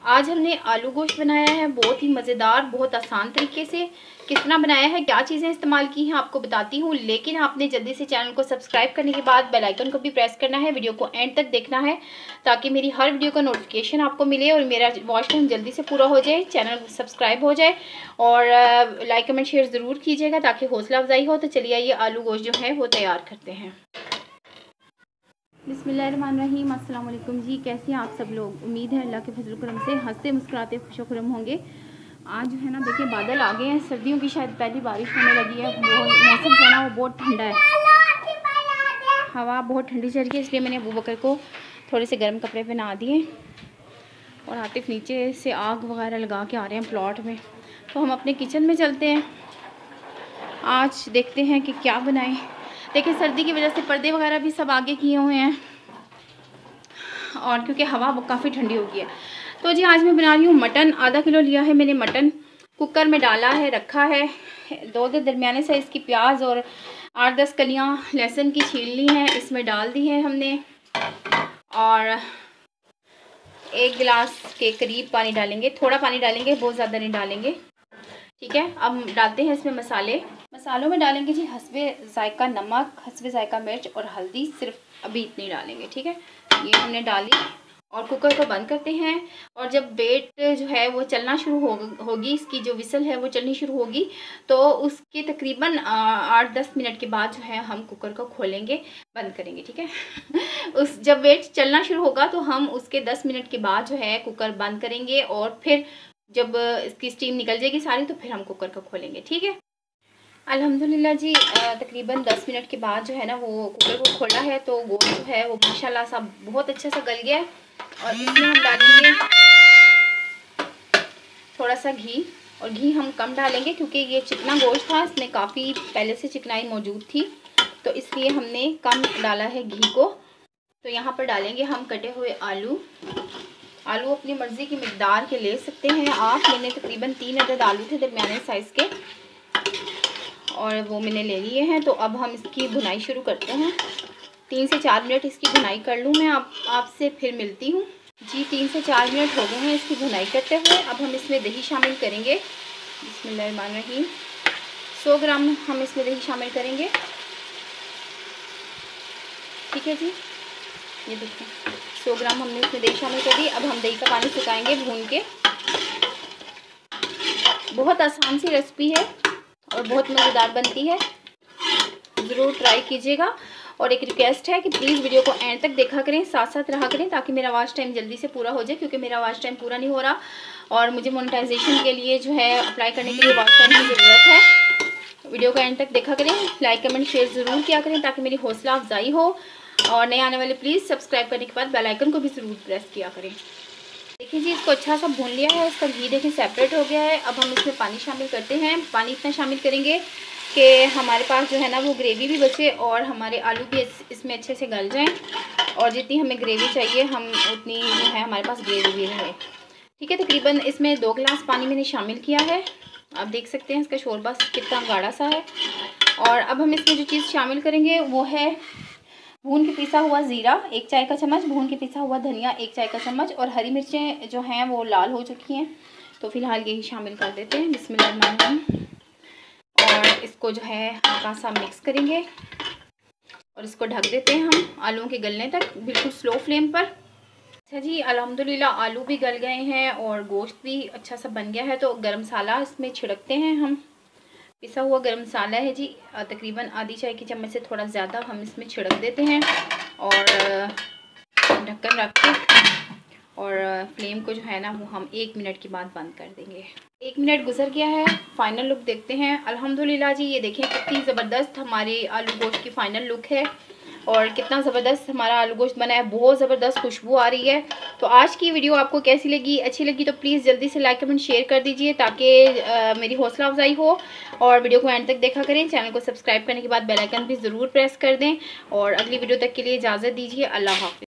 आज हमने आलू गोश्त बनाया है, बहुत ही मज़ेदार, बहुत आसान तरीके से। कितना बनाया है, क्या चीज़ें इस्तेमाल की हैं आपको बताती हूँ, लेकिन आपने जल्दी से चैनल को सब्सक्राइब करने के बाद बेल आइकन को भी प्रेस करना है। वीडियो को एंड तक देखना है ताकि मेरी हर वीडियो का नोटिफिकेशन आपको मिले और मेरा वॉच टाइम जल्दी से पूरा हो जाए, चैनल सब्सक्राइब हो जाए और लाइक कमेंट शेयर ज़रूर कीजिएगा ताकि हौसला अफजाई हो। तो चलिए आइए आलू गोश्त जो है वो तैयार करते हैं। बिस्मिल्लाहिर्रहमानिर्रहीम। अस्सलाम वालेकुम जी, कैसे हैं आप सब लोग। उम्मीद है अल्लाह के फजल करम से हंसते मुस्कुराते खुशखुरम होंगे। आज जो है ना, देखिए बादल आ गए हैं, सर्दियों की शायद पहली बारिश होने लगी है। मौसम जो है ना वो बहुत ठंडा है, हवा बहुत ठंडी चल रही है, इसलिए मैंने अबू बकर को थोड़े से गर्म कपड़े पहना दिए और आतिफ नीचे से आग वगैरह लगा के आ रहे हैं प्लॉट में। तो हम अपने किचन में चलते हैं, आज देखते हैं कि क्या बनाएं। देखिए सर्दी की वजह से पर्दे वगैरह भी सब आगे किए हुए हैं और क्योंकि हवा काफ़ी ठंडी हो गई है। तो जी आज मैं बना रही हूँ मटन। आधा किलो लिया है मैंने मटन, कुकर में डाला है, रखा है। 2 दरमियाने साइज़ की प्याज और 8-10 कलियाँ लहसुन की छील ली हैं, इसमें डाल दी है हमने। और 1 गिलास के करीब पानी डालेंगे, थोड़ा पानी डालेंगे, बहुत ज़्यादा नहीं डालेंगे, ठीक है। अब डालते हैं इसमें मसाले। मसालों में डालेंगे जी हस्बे ज़ायका नमक, हस्बे ज़ायका मिर्च और हल्दी, सिर्फ अभी इतनी डालेंगे, ठीक है। ये हमने डाली और कुकर को बंद करते हैं। और जब वेट जो है वो चलना शुरू होगी, इसकी जो विसल है वो चलनी शुरू होगी, तो उसके तकरीबन 8-10 मिनट के बाद जो है हम कुकर को खोलेंगे, बंद करेंगे, ठीक है। जब वेट चलना शुरू होगा तो हम उसके 10 मिनट के बाद जो है कुकर बंद करेंगे और फिर जब इसकी स्टीम निकल जाएगी सारी तो फिर हम कुकर को खोलेंगे, ठीक है। अल्हम्दुलिल्लाह जी, तकरीबन 10 मिनट के बाद जो है ना वो कुकर को खोला है तो गोश्त जो है वो माशाल्लाह सा बहुत अच्छा सा गल गया है। और इसमें हम डालेंगे थोड़ा सा घी, और घी हम कम डालेंगे क्योंकि ये चिकना गोश्त था, इसमें काफ़ी पहले से चिकनाई मौजूद थी, तो इसलिए हमने कम डाला है घी को। तो यहाँ पर डालेंगे हम कटे हुए आलू। आलू अपनी मर्ज़ी की मिकदार के ले सकते हैं आप। मैंने तकरीबन 3 अदद आलू थे दरमियाने साइज़ के और वो मैंने ले लिए हैं। तो अब हम इसकी भुनाई शुरू करते हैं। 3 से 4 मिनट इसकी भुनाई कर लूँ मैं, आपसे फिर मिलती हूँ जी। 3 से 4 मिनट हो गए हैं इसकी भुनाई करते हुए। अब हम इसमें दही शामिल करेंगे। बिस्मिल्लाहिर्रहमानिर्रहीम। 100 ग्राम हम इसमें दही शामिल करेंगे, ठीक है जी। ये देखिए 100 ग्राम हमने इसमें दही शामिल कर दी। अब हम दही का पानी सुखाएंगे भून के। बहुत आसान सी रेसिपी है और बहुत मज़ेदार बनती है, ज़रूर ट्राई कीजिएगा। और एक रिक्वेस्ट है कि प्लीज़ वीडियो को एंड तक देखा करें, साथ साथ रहा करें ताकि मेरा वॉच टाइम जल्दी से पूरा हो जाए, क्योंकि मेरा वॉच टाइम पूरा नहीं हो रहा और मुझे मोनेटाइजेशन के लिए जो है अप्लाई करने के लिए वॉच टाइम की ज़रूरत है। वीडियो को एंड तक देखा करें, लाइक कमेंट शेयर ज़रूर किया करें ताकि मेरी हौसला अफजाई हो। और नए आने वाले प्लीज़ सब्सक्राइब करने के बाद बेल आइकन को भी ज़रूर प्रेस किया करें। देखिए जी इसको अच्छा सा भून लिया है, इसका घी देखिए सेपरेट हो गया है। अब हम इसमें पानी शामिल करते हैं। पानी इतना शामिल करेंगे कि हमारे पास जो है ना वो ग्रेवी भी बचे और हमारे आलू भी इसमें अच्छे से गल जाएं। और जितनी हमें ग्रेवी चाहिए हम उतनी जो है हमारे पास ग्रेवी भी रहे, ठीक है। तकरीबन इसमें 2 गिलास पानी मैंने शामिल किया है। आप देख सकते हैं इसका शोरबा कितना गाढ़ा सा है। और अब हम इसमें जो चीज़ शामिल करेंगे वो है भून के पिसा हुआ ज़ीरा 1 चाय का चम्मच, भून के पिसा हुआ धनिया 1 चाय का चम्मच, और हरी मिर्चें जो हैं वो लाल हो चुकी हैं तो फ़िलहाल यही शामिल कर देते हैं। बिस्मिल्लाहिर्रहमानिर्रहीम। और इसको जो है हल्का सा मिक्स करेंगे और इसको ढक देते हैं हम आलूओं के गलने तक, बिल्कुल स्लो फ्लेम पर। अच्छा जी, अल्हम्दुलिल्लाह आलू भी गल गए हैं और गोश्त भी अच्छा सा बन गया है। तो गरम मसाला इसमें छिड़कते हैं हम। पिसा हुआ गरम मसाला है जी, तकरीबन आधी चाय की चम्मच से थोड़ा ज़्यादा हम इसमें छिड़क देते हैं और ढक्कन रख के और फ्लेम को जो है ना वो हम 1 मिनट के बाद बंद कर देंगे। 1 मिनट गुजर गया है, फाइनल लुक देखते हैं। अल्हम्दुलिल्लाह जी ये देखें कितनी ज़बरदस्त हमारी आलू गोश्त की फ़ाइनल लुक है और कितना ज़बरदस्त हमारा आलू गोश्त बना है, बहुत ज़बरदस्त खुशबू आ रही है। तो आज की वीडियो आपको कैसी लगी, अच्छी लगी तो प्लीज़ जल्दी से लाइक कमेंट शेयर कर दीजिए ताकि मेरी हौसला अफजाई हो। और वीडियो को एंड तक देखा करें, चैनल को सब्सक्राइब करने के बाद बेल आइकन भी ज़रूर प्रेस कर दें। और अगली वीडियो तक के लिए इजाज़त दीजिए। अल्लाह हाफ़िज़।